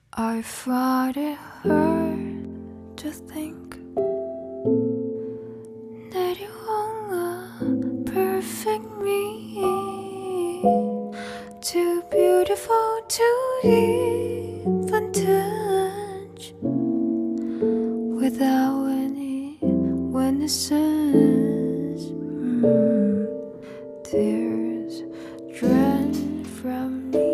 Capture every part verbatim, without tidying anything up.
I find it hard to think that you want a perfect me, too beautiful to even touch, without any witnesses. mm. Tears drain from me.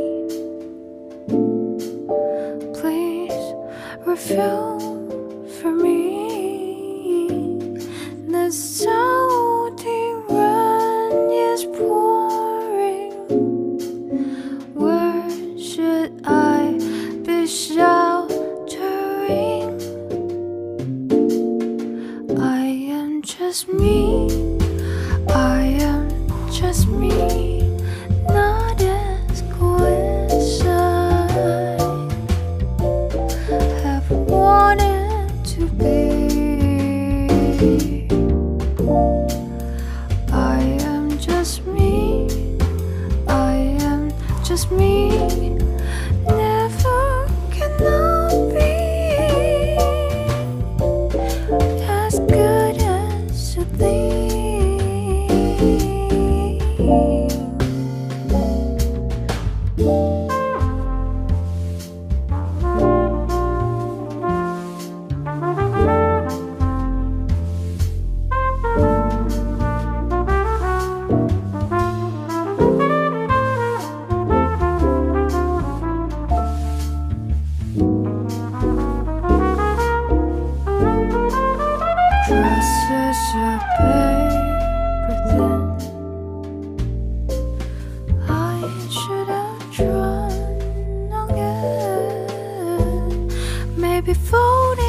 Please refill for me. The salty rain is pouring. Where should I be sheltering? I am just me. I am just me. Not as good as I have wanted to be. I am just me. I am just me. Never cannot be as good as you think. Dresses are paper thin. I should have drawn again. Maybe folding